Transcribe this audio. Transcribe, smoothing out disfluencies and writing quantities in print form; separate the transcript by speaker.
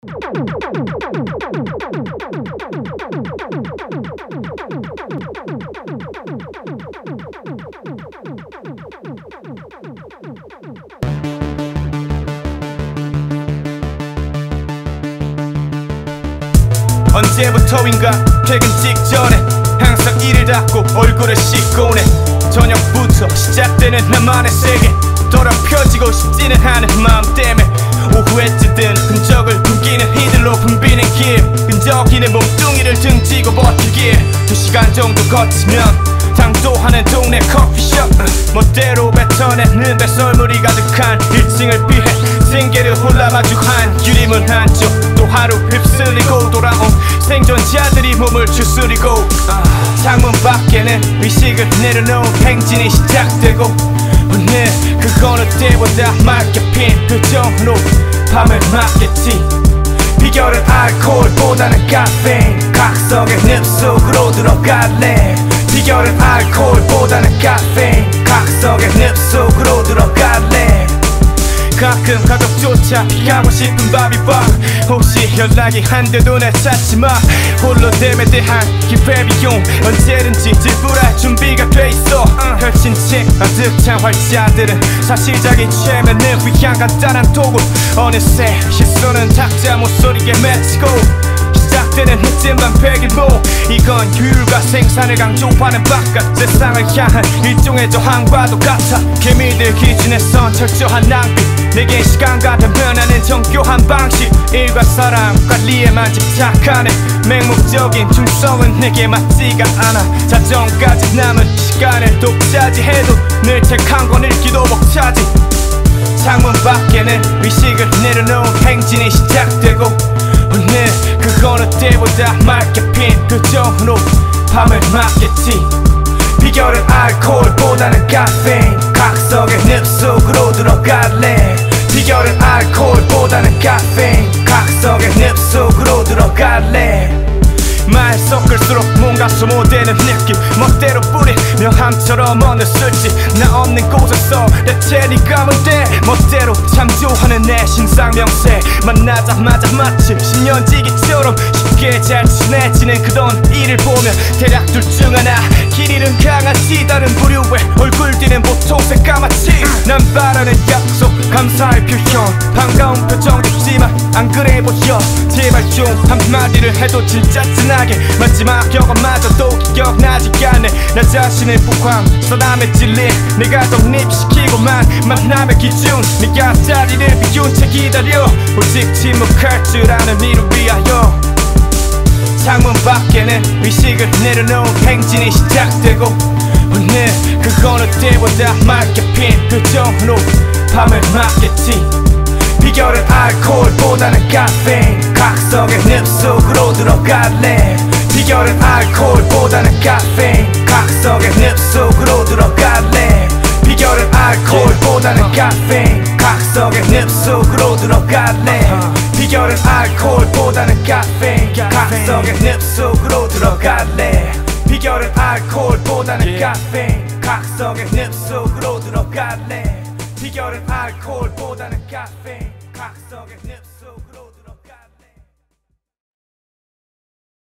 Speaker 1: 언제부터인가 퇴근 직전에 항상 이를 닫고 얼굴을 씻곤 해. 저녁부터 시작되는 나만의 세계, 더럽혀지고 싶지는 않은 마음 때문에 오후에 찌든 흔적을 숨기는 이들로 붐비는 길, 끈적이는 몸뚱이를 등지고 버티길 2시간 정도 거치면 당도하는 동네 커피숍, 멋대로 뱉어내는 배설물이 가득한 1층을 피해 생계를 홀라 마주한 유리문 한쪽, 또 하루 휩쓸리고 돌아온 생존자들이 몸을 추스리고 창문 밖에는 의식을 내려놓은 행진이 시작되고 오늘 그 어느 때보다 맑게 핀 표정으로 밤을 맞겠지. 비결은 알코올보다는 카페인, 각성의 늪속으로 들어갈래. 비결은 알코올보다는 카페인, 각성의 늪속으로 들어갈래. 가끔 가족조차 피하고 싶은 바비바, 혹시 연락이 안 돼도 날 찾지마. 홀로됨에 대한 기회비용 언제든지 지불할 준비가 돼있어. 펼친 채 가득찬 활자들은 사실적인 최면을 위한 간단한 도구. 어느새 시선은 탁자 목소리에 맺히고 시작되는 흑진반 백일모, 이건 규율과 생산을 강조하는 바깥 세상을 향한 일종의 저항과도 같아. 개미들 기준에선 철저한 낭비, 내겐 시간과 변하는 정교한 방식, 일과 사람 관리에만 집착하는 맹목적인 충성은 내게 맞지가 않아. 자정까지 남은 시간을 독차지해도 늘 책 한 권 읽기도 벅차지. 창문 밖에는 의식을 내려놓은 행진이 시작되고 오늘 그 어느 때보다 맑게 핀 표정으로 밤을 맞겠지. 비결은 알코올보다는 카페인, 각성의 늪속으로 들어갈래. 비결은 알코올보다는 카페인, 각성의 늪속으로 들어갈래. 말 섞을수록 뭔가 소모되는 느낌, 멋대로 뿌린 명함처럼 어느 쓸지 나 없는 곳에서 대체 네가 뭔데. 멋대로 참조하는 내 신상명세, 만나자마자 마치 신년지기처럼 쉽게 잘 친해지는 그런 이를 보면 대략 둘 중 하나, 길 잃은 강아지 다른 부류의 얼굴들은 보통 새까맣지. 난 바라는 약속, 감사의 표현, 반가운 표정 줬지만 안 그래 보여. 제발 좀 한마디를 해도 진짜 진하게, 마지막 경험마저도 기억나지 않네. 나 자신을 포함 사람의 진리, 내가 독립시키고만 만남의 기준, 네가 자리를 비운 채 기다려. 오직 침묵할 줄 아는 이를 위하여. 창문 밖에는 의식을 내려놓은 행진이 시작되고 오늘 그 어느 때보다 맑게 핀 표정으로 밤을 맞겠지. 비결은 알코올보다는 카페인, 각성의 늪속으로 들어갈래. 비결은 알코올보다는 카페인, 각성의 늪속으로 들어갈래. 비결은 알코올보다는 카페인, 각성의 늪속으로 들어갈래. 비결은 알코올보다는 카페인, 각성의 늪속으로 들어갈래. 비결은 알코올보다는 카페인, 각성의 늪속으로 들어갈래. 비결은 알코올보다는 카페인, 각성의 늪